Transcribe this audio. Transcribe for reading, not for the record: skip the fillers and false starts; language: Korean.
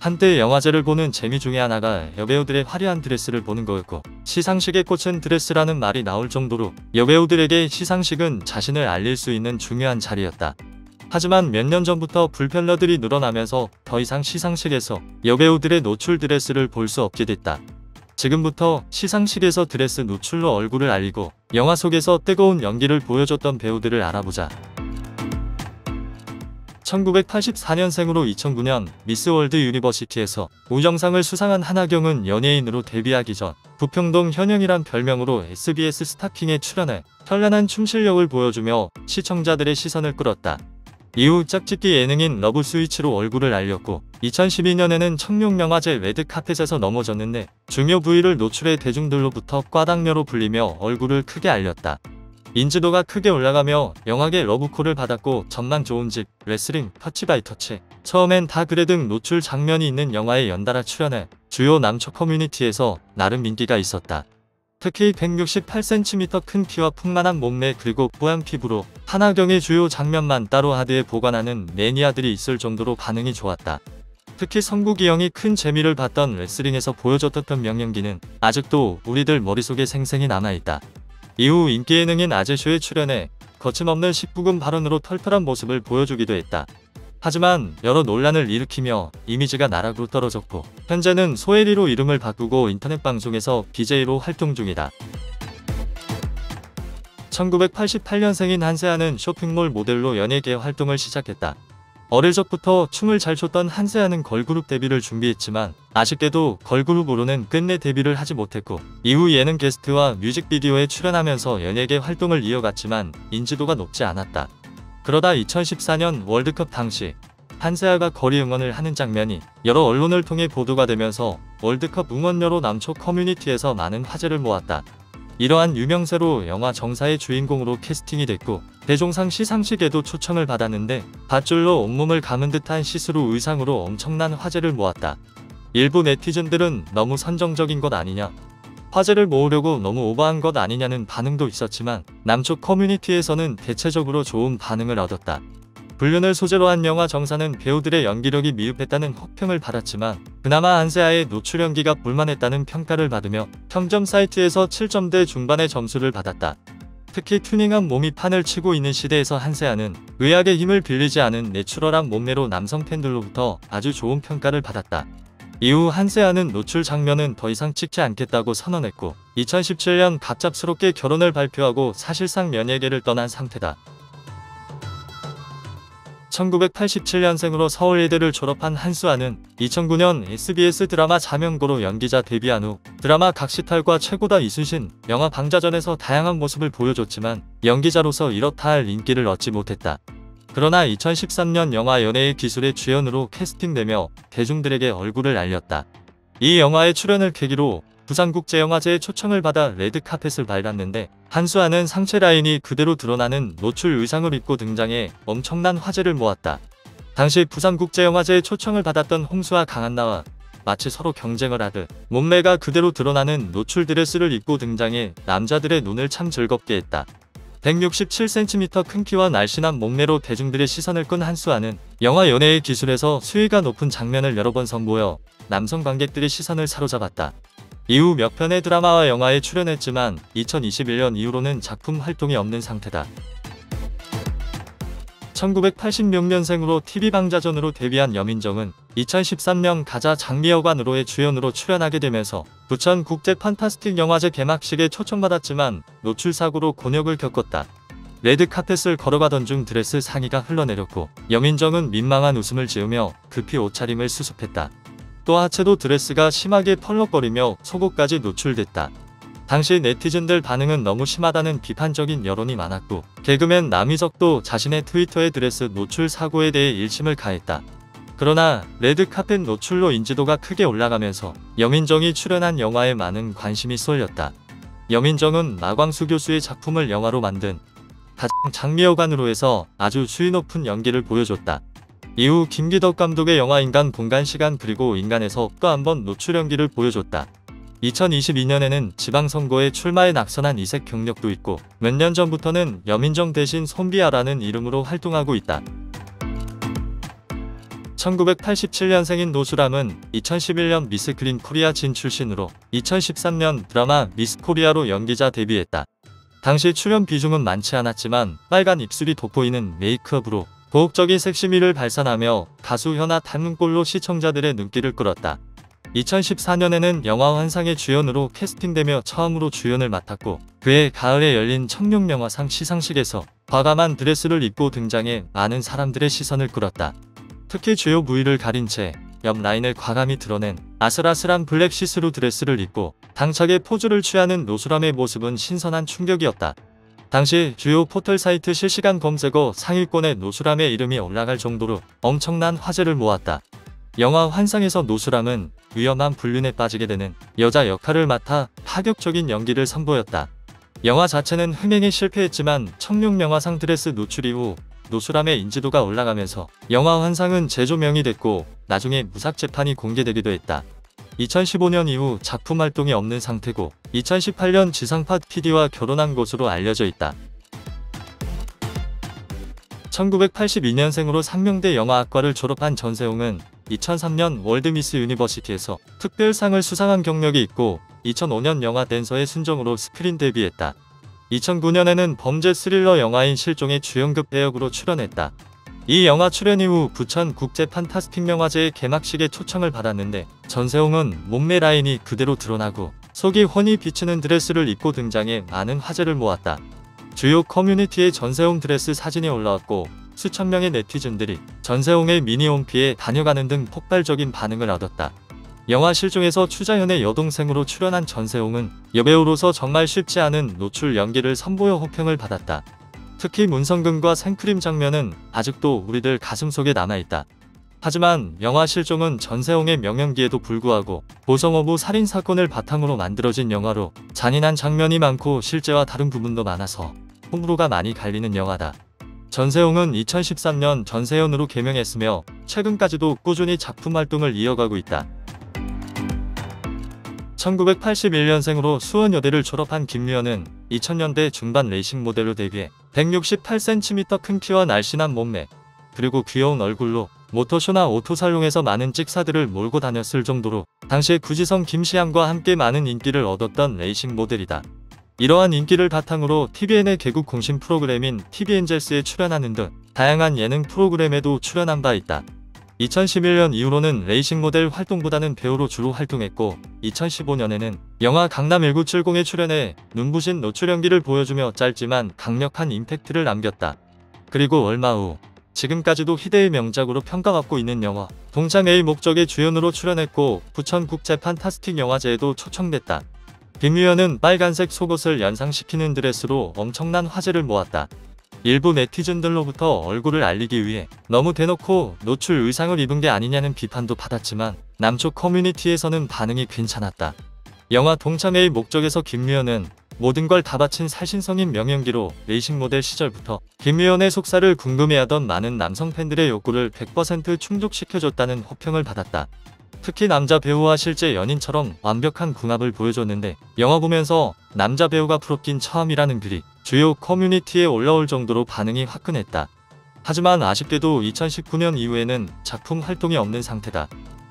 한때 영화제를 보는 재미 중에 하나가 여배우들의 화려한 드레스를 보는 거였고, 시상식에 꽂힌 드레스라는 말이 나올 정도로 여배우들에게 시상식은 자신을 알릴 수 있는 중요한 자리였다. 하지만 몇 년 전부터 불편러들이 늘어나면서 더 이상 시상식에서 여배우들의 노출 드레스를 볼 수 없게 됐다. 지금부터 시상식에서 드레스 노출로 얼굴을 알리고 영화 속에서 뜨거운 연기를 보여줬던 배우들을 알아보자. 1984년생으로 2009년 미스 월드 유니버시티에서 우정상을 수상한 한하경은 연예인으로 데뷔하기 전 부평동 현영이란 별명으로 SBS 스타킹에 출연해 현란한 춤 실력을 보여주며 시청자들의 시선을 끌었다. 이후 짝짓기 예능인 러브 스위치로 얼굴을 알렸고, 2012년에는 청룡영화제 레드카펫에서 넘어졌는데 중요 부위를 노출해 대중들로부터 꽈당녀로 불리며 얼굴을 크게 알렸다. 인지도가 크게 올라가며 영화계 러브콜을 받았고, 전망 좋은 집, 레슬링, 터치 바이 터치, 처음엔 다 그래 등 노출 장면이 있는 영화에 연달아 출연해 주요 남초 커뮤니티에서 나름 인기가 있었다. 특히 168cm 큰 키와 풍만한 몸매 그리고 뽀얀 피부로 한하경의 주요 장면만 따로 하드에 보관하는 매니아들이 있을 정도로 반응이 좋았다. 특히 성국이 형이 큰 재미를 봤던 레슬링에서 보여줬던 명연기는 아직도 우리들 머릿속에 생생히 남아있다. 이후 인기 예능인 아재쇼에 출연해 거침없는 19금 발언으로 털털한 모습을 보여주기도 했다. 하지만 여러 논란을 일으키며 이미지가 나락으로 떨어졌고, 현재는 소혜리로 이름을 바꾸고 인터넷 방송에서 BJ로 활동 중이다. 1988년생인 한세아는 쇼핑몰 모델로 연예계 활동을 시작했다. 어릴 적부터 춤을 잘 췄던 한세아는 걸그룹 데뷔를 준비했지만 아쉽게도 걸그룹으로는 끝내 데뷔를 하지 못했고, 이후 예능 게스트와 뮤직비디오에 출연하면서 연예계 활동을 이어갔지만 인지도가 높지 않았다. 그러다 2014년 월드컵 당시 한세아가 거리 응원을 하는 장면이 여러 언론을 통해 보도가 되면서 월드컵 응원녀로 남초 커뮤니티에서 많은 화제를 모았다. 이러한 유명세로 영화 정사의 주인공으로 캐스팅이 됐고, 대종상 시상식에도 초청을 받았는데 밧줄로 온몸을 감은 듯한 시스루 의상으로 엄청난 화제를 모았다. 일부 네티즌들은 너무 선정적인 것 아니냐, 화제를 모으려고 너무 오버한 것 아니냐는 반응도 있었지만 남초 커뮤니티에서는 대체적으로 좋은 반응을 얻었다. 불륜을 소재로 한 영화 정사는 배우들의 연기력이 미흡했다는 혹평을 받았지만 그나마 한세아의 노출 연기가 볼만했다는 평가를 받으며 평점 사이트에서 7점대 중반의 점수를 받았다. 특히 튜닝한 몸이 판을 치고 있는 시대에서 한세아는 의학의 힘을 빌리지 않은 내추럴한 몸매로 남성 팬들로부터 아주 좋은 평가를 받았다. 이후 한세아는 노출 장면은 더 이상 찍지 않겠다고 선언했고, 2017년 갑작스럽게 결혼을 발표하고 사실상 연예계를 떠난 상태다. 1987년생으로 서울예대를 졸업한 한수아는 2009년 SBS 드라마 자명고로 연기자 데뷔한 후 드라마 각시탈과 최고다 이순신, 영화 방자전에서 다양한 모습을 보여줬지만 연기자로서 이렇다 할 인기를 얻지 못했다. 그러나 2013년 영화 연애의 기술의 주연으로 캐스팅되며 대중들에게 얼굴을 알렸다. 이 영화의 출연을 계기로 부산국제영화제에 초청을 받아 레드카펫을 밟았는데 한수아는 상체 라인이 그대로 드러나는 노출 의상을 입고 등장해 엄청난 화제를 모았다. 당시 부산국제영화제에 초청을 받았던 홍수와 강한나와 마치 서로 경쟁을 하듯 몸매가 그대로 드러나는 노출 드레스를 입고 등장해 남자들의 눈을 참 즐겁게 했다. 167cm 큰 키와 날씬한 몸매로 대중들의 시선을 끈 한수아는 영화 연애의 기술에서 수위가 높은 장면을 여러 번 선보여 남성 관객들의 시선을 사로잡았다. 이후 몇 편의 드라마와 영화에 출연했지만 2021년 이후로는 작품 활동이 없는 상태다. 1986년생으로 TV방자전으로 데뷔한 여민정은 2013년 가자 장미여관으로의 주연으로 출연하게 되면서 부천 국제 판타스틱 영화제 개막식에 초청받았지만 노출 사고로 곤욕을 겪었다. 레드카펫을 걸어가던 중 드레스 상의가 흘러내렸고 여민정은 민망한 웃음을 지으며 급히 옷차림을 수습했다. 또 하체도 드레스가 심하게 펄럭거리며 속옷까지 노출됐다. 당시 네티즌들 반응은 너무 심하다는 비판적인 여론이 많았고 개그맨 남희석도 자신의 트위터의 드레스 노출 사고에 대해 일침을 가했다. 그러나 레드카펫 노출로 인지도가 크게 올라가면서 여민정이 출연한 영화에 많은 관심이 쏠렸다. 여민정은 마광수 교수의 작품을 영화로 만든 가장 장미여관으로에서 아주 수위 높은 연기를 보여줬다. 이후 김기덕 감독의 영화 인간 공간 시간 그리고 인간에서 또 한 번 노출 연기를 보여줬다. 2022년에는 지방선거에 출마에 낙선한 이색 경력도 있고 몇 년 전부터는 여민정 대신 손비아라는 이름으로 활동하고 있다. 1987년생인 노수람은 2011년 미스 그린 코리아 진 출신으로 2013년 드라마 미스 코리아로 연기자 데뷔했다. 당시 출연 비중은 많지 않았지만 빨간 입술이 돋보이는 메이크업으로 고혹적인 섹시미를 발산하며 가수 현아 닮은 꼴로 시청자들의 눈길을 끌었다. 2014년에는 영화 환상의 주연으로 캐스팅되며 처음으로 주연을 맡았고 그해 가을에 열린 청룡영화상 시상식에서 과감한 드레스를 입고 등장해 많은 사람들의 시선을 끌었다. 특히 주요 부위를 가린 채 옆 라인을 과감히 드러낸 아슬아슬한 블랙 시스루 드레스를 입고 당차게 포즈를 취하는 노수람의 모습은 신선한 충격이었다. 당시 주요 포털 사이트 실시간 검색어 상위권에 노수람의 이름이 올라갈 정도로 엄청난 화제를 모았다. 영화 환상에서 노수람은 위험한 불륜에 빠지게 되는 여자 역할을 맡아 파격적인 연기를 선보였다. 영화 자체는 흥행에 실패했지만 청룡영화상 드레스 노출 이후 노수람의 인지도가 올라가면서 영화 환상은 재조명이 됐고 나중에 무삭 재판이 공개되기도 했다. 2015년 이후 작품 활동이 없는 상태고 2018년 지상파 PD와 결혼한 것으로 알려져 있다. 1982년생으로 상명대 영화학과를 졸업한 전세홍은 2003년 월드미스 유니버시티에서 특별상을 수상한 경력이 있고 2005년 영화 댄서의 순정으로 스크린 데뷔했다. 2009년에는 범죄 스릴러 영화인 실종의 주연급 배역으로 출연했다. 이 영화 출연 이후 부천 국제 판타스틱 영화제의 개막식에 초청을 받았는데 전세홍은 몸매 라인이 그대로 드러나고 속이 훤히 비치는 드레스를 입고 등장해 많은 화제를 모았다. 주요 커뮤니티에 전세홍 드레스 사진이 올라왔고 수천 명의 네티즌들이 전세홍의 미니홈피에 다녀가는 등 폭발적인 반응을 얻었다. 영화 실종에서 추자현의 여동생으로 출연한 전세홍은 여배우로서 정말 쉽지 않은 노출 연기를 선보여 호평을 받았다. 특히 문성근과 생크림 장면은 아직도 우리들 가슴속에 남아있다. 하지만 영화 실종은 전세홍의 명연기에도 불구하고 보성어부 살인사건을 바탕으로 만들어진 영화로 잔인한 장면이 많고 실제와 다른 부분도 많아서 호불호가 많이 갈리는 영화다. 전세홍은 2013년 전세현으로 개명했으며 최근까지도 꾸준히 작품 활동을 이어가고 있다. 1981년생으로 수원여대를 졸업한 김유연은 2000년대 중반 레이싱 모델로 데뷔해 168cm 큰 키와 날씬한 몸매, 그리고 귀여운 얼굴로 모터쇼나 오토살롱에서 많은 찍사들을 몰고 다녔을 정도로 당시에 구지성 김시향과 함께 많은 인기를 얻었던 레이싱 모델이다. 이러한 인기를 바탕으로 TVN의 개국 공신 프로그램인 TV엔젤스에 출연하는 등 다양한 예능 프로그램에도 출연한 바 있다. 2011년 이후로는 레이싱 모델 활동보다는 배우로 주로 활동했고 2015년에는 영화 강남 1970에 출연해 눈부신 노출 연기를 보여주며 짧지만 강력한 임팩트를 남겼다. 그리고 얼마 후 지금까지도 희대의 명작으로 평가받고 있는 영화 동창회의 목적의 주연으로 출연했고 부천 국제 판타스틱 영화제에도 초청됐다. 김유연은 빨간색 속옷을 연상시키는 드레스로 엄청난 화제를 모았다. 일부 네티즌들로부터 얼굴을 알리기 위해 너무 대놓고 노출 의상을 입은 게 아니냐는 비판도 받았지만 남쪽 커뮤니티에서는 반응이 괜찮았다. 영화 동창회의 목적에서 김유연은 모든 걸 다 바친 살신성인 명연기로 레이싱 모델 시절부터 김유연의 속살을 궁금해하던 많은 남성 팬들의 욕구를 100% 충족시켜줬다는 호평을 받았다. 특히 남자 배우와 실제 연인처럼 완벽한 궁합을 보여줬는데 영화 보면서 남자 배우가 부럽긴 처음이라는 글이 주요 커뮤니티에 올라올 정도로 반응이 화끈했다. 하지만 아쉽게도 2019년 이후에는 작품 활동이 없는 상태다.